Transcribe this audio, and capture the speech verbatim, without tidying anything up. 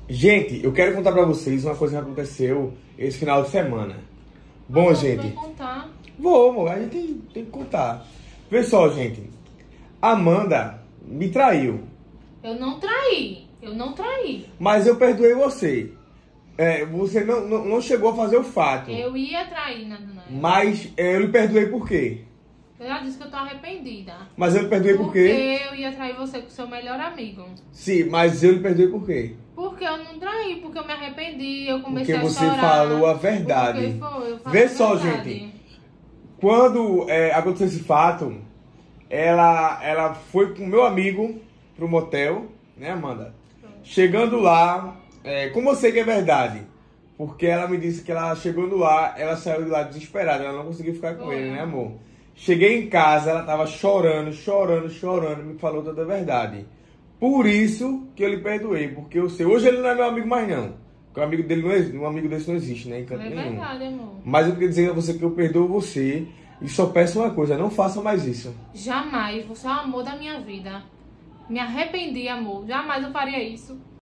Gente, eu quero contar pra vocês uma coisa que aconteceu esse final de semana. Bom, Ah, gente... Vai contar. Vou, amor, a gente tem, tem que contar. Vê só, gente. Amanda me traiu. Eu não traí. Eu não traí. Mas eu perdoei você. É, você não, não, não chegou a fazer o fato. Eu ia trair, Natanael. Mas é, eu lhe perdoei por quê? Eu já disse que eu tô arrependida. Mas eu lhe perdoei por quê? Porque eu ia trair você com seu melhor amigo. Sim, mas eu lhe perdoei por quê? Porque eu não traí, porque eu me arrependi, eu comecei Porque a você chorar. falou a verdade. Porque foi, eu falei Vê a só, verdade. gente. Quando é, aconteceu esse fato, ela, ela foi com o meu amigo pro motel, né, Amanda? Chegando lá, é, como eu sei que é verdade? Porque ela me disse que ela chegando lá, ela saiu de lá desesperada, ela não conseguiu ficar com Foi. ele, né, amor? Cheguei em casa, ela tava chorando, chorando, chorando, me falou toda a verdade. Por isso que eu lhe perdoei, porque eu sei, hoje ele não é meu amigo mais não. Porque um amigo dele não existe, um amigo desse não existe, né, em canto É nenhum. verdade, amor. Mas eu queria dizer a você que eu perdoo você e só peço uma coisa, não faça mais isso. Jamais, você é o amor da minha vida. Me arrependi, amor. Jamais eu faria isso.